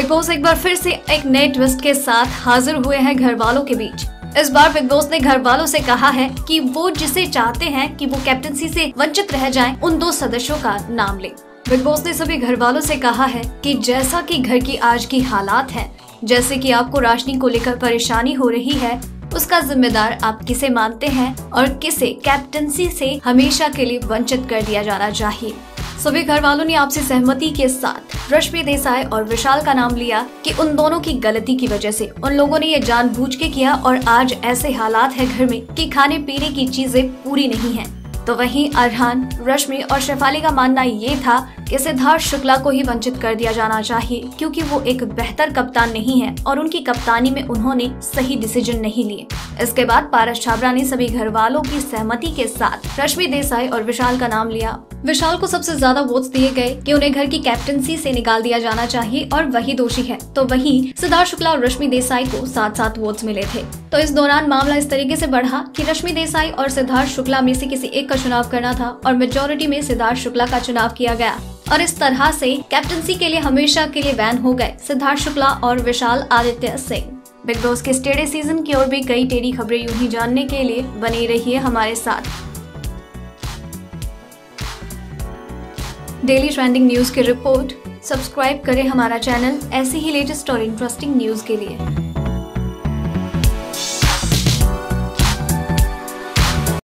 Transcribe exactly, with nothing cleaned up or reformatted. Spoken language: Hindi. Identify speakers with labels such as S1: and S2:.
S1: बिग बॉस एक बार फिर से एक नए ट्विस्ट के साथ हाजिर हुए हैं घर वालों के बीच। इस बार बिग बॉस ने घर वालों से कहा है कि वो जिसे चाहते हैं कि वो कैप्टनसी से वंचित रह जाएं, उन दो सदस्यों का नाम ले। बिग बॉस ने सभी घर वालों से कहा है कि जैसा कि घर की आज की हालात है, जैसे कि आपको राशनी को लेकर परेशानी हो रही है, उसका जिम्मेदार आप किसे मानते हैं और किसे कैप्टनसी से हमेशा के लिए वंचित कर दिया जाना चाहिए। सभी घर वालों ने आपसी सहमति के साथ रश्मि देसाई और विशाल का नाम लिया कि उन दोनों की गलती की वजह से उन लोगों ने ये जानबूझ के किया और आज ऐसे हालात है घर में कि खाने पीने की चीजें पूरी नहीं हैं। तो वहीं अरहान, रश्मि और शेफाली का मानना ये था कि सिद्धार्थ शुक्ला को ही वंचित कर दिया जाना चाहिए, क्योंकि वो एक बेहतर कप्तान नहीं है और उनकी कप्तानी में उन्होंने सही डिसीजन नहीं लिए। इसके बाद पारस छाबड़ा ने सभी घर वालों की सहमति के साथ रश्मि देसाई और विशाल का नाम लिया। विशाल को सबसे ज्यादा वोट्स दिए गए कि उन्हें घर की कैप्टनसी से निकाल दिया जाना चाहिए और वही दोषी है। तो वहीं सिद्धार्थ शुक्ला और रश्मि देसाई को सात सात वोट्स मिले थे। तो इस दौरान मामला इस तरीके से बढ़ा कि रश्मि देसाई और सिद्धार्थ शुक्ला में से किसी एक का चुनाव करना था और मेजोरिटी में सिद्धार्थ शुक्ला का चुनाव किया गया और इस तरह से कैप्टनसी के लिए हमेशा के लिए बैन हो गए सिद्धार्थ शुक्ला और विशाल आदित्य सिंह। बिग बॉस के टेढ़े सीजन की और भी कई टेढ़ी खबरें यूं ही जानने के लिए बने रहिए हमारे साथ। डेली ट्रेंडिंग न्यूज की रिपोर्ट सब्सक्राइब करें हमारा चैनल ऐसी ही लेटेस्ट और इंटरेस्टिंग न्यूज के लिए।